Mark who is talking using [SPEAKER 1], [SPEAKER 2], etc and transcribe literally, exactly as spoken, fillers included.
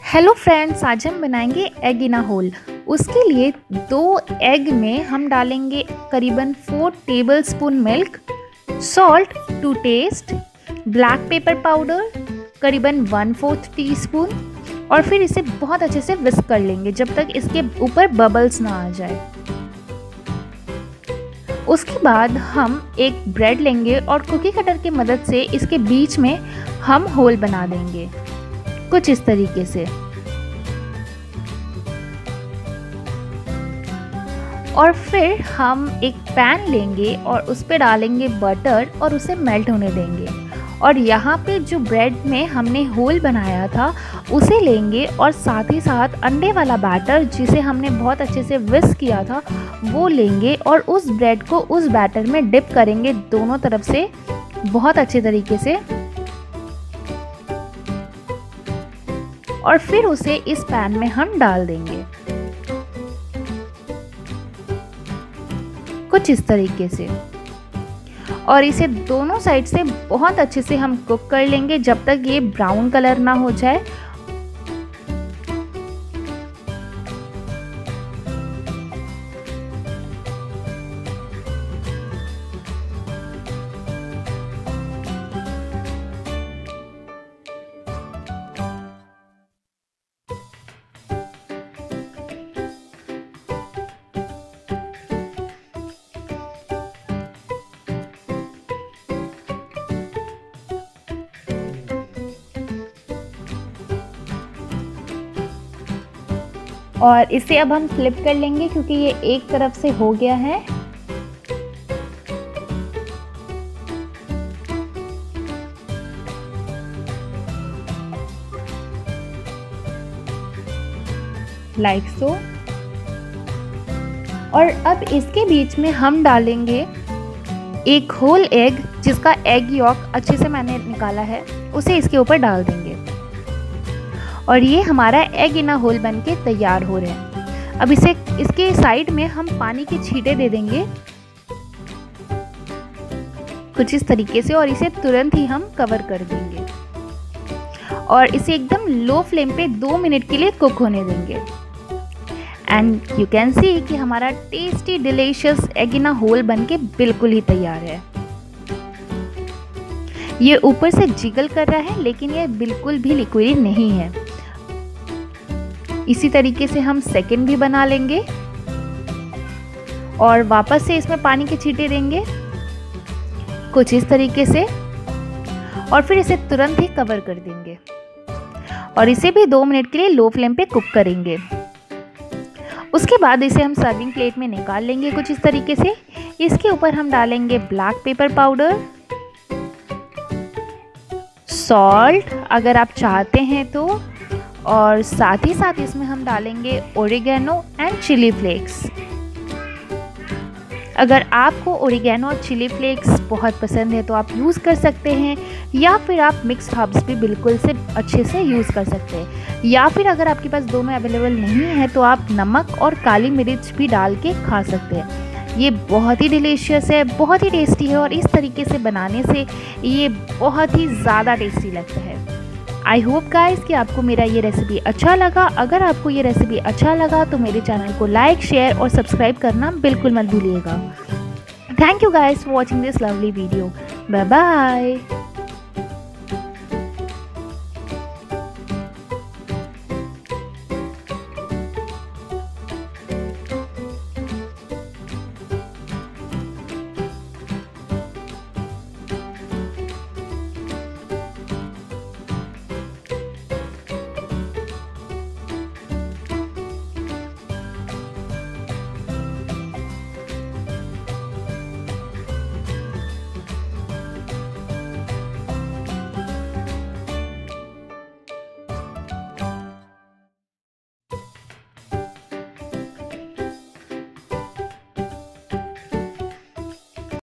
[SPEAKER 1] Hello friends, आज हम बनाएंगे एग इन अ होल। उसके लिए दो एग में हम डालेंगे करीबन four tablespoon milk, salt to taste, black pepper powder करीबन वन फोर्थ टी स्पून और फिर इसे बहुत अच्छे से विस्क कर लेंगे जब तक इसके ऊपर बबल्स ना आ जाए। उसके बाद हम एक ब्रेड लेंगे और कुकी कटर की मदद से इसके बीच में हम होल बना देंगे कुछ इस तरीके से। और फिर हम एक पैन लेंगे और उस पर डालेंगे बटर और उसे मेल्ट होने देंगे। और यहाँ पे जो ब्रेड में हमने होल बनाया था उसे लेंगे और साथ ही साथ अंडे वाला बैटर जिसे हमने बहुत अच्छे से विस्क किया था वो लेंगे और उस ब्रेड को उस बैटर में डिप करेंगे दोनों तरफ से बहुत अच्छे तरीके से। और फिर उसे इस पैन में हम डाल देंगे कुछ इस तरीके से और इसे दोनों साइड से बहुत अच्छे से हम कुक कर लेंगे जब तक ये ब्राउन कलर ना हो जाए। और इसे अब हम फ्लिप कर लेंगे क्योंकि ये एक तरफ से हो गया है। Like so. और अब इसके बीच में हम डालेंगे एक होल एग जिसका एग यॉक अच्छे से मैंने निकाला है, उसे इसके ऊपर डाल देंगे और ये हमारा egg in a whole bun के तैयार हो रहे हैं। अब इसे इसके साइड में हम पानी के छींटे दे देंगे कुछ इस तरीके से और इसे तुरंत ही हम कवर कर देंगे और इसे एकदम लो फ्लेम पे दो मिनट के लिए कुक होने देंगे। एंड यू कैन सी कि हमारा tasty delicious egg in a whole bun के बिल्कुल ही तैयार है। ये ऊपर से जिगल कर रहा है लेकिन ये बिल्कुल भी लिक्विड नहीं है। इसी तरीके से हम सेकंड भी बना लेंगे और वापस से इसमें पानी के छींटे देंगे कुछ इस तरीके से और फिर इसे तुरंत ही कवर कर देंगे और इसे भी दो मिनट के लिए लो फ्लेम पे कुक करेंगे। उसके बाद इसे हम सर्विंग प्लेट में निकाल लेंगे कुछ इस तरीके से। इसके ऊपर हम डालेंगे ब्लैक पेपर पाउडर, सॉल्ट अगर आप चाहते हैं तो, और साथ ही साथ इसमें हम डालेंगे ओरेगानो एंड चिली फ्लेक्स। अगर आपको ओरेगानो और चिली फ्लेक्स बहुत पसंद है तो आप यूज़ कर सकते हैं या फिर आप मिक्स हर्ब्स भी बिल्कुल से अच्छे से यूज़ कर सकते हैं। या फिर अगर आपके पास दोनों अवेलेबल नहीं है तो आप नमक और काली मिर्च भी डाल के खा सकते हैं। ये बहुत ही डिलीशियस है, बहुत ही टेस्टी है और इस तरीके से बनाने से ये बहुत ही ज़्यादा टेस्टी लगता है। आई होप गाइस कि आपको मेरा ये रेसिपी अच्छा लगा। अगर आपको ये रेसिपी अच्छा लगा तो मेरे चैनल को लाइक, शेयर और सब्सक्राइब करना बिल्कुल मत भूलिएगा। Thank you guys for watching this lovely video. Bye bye.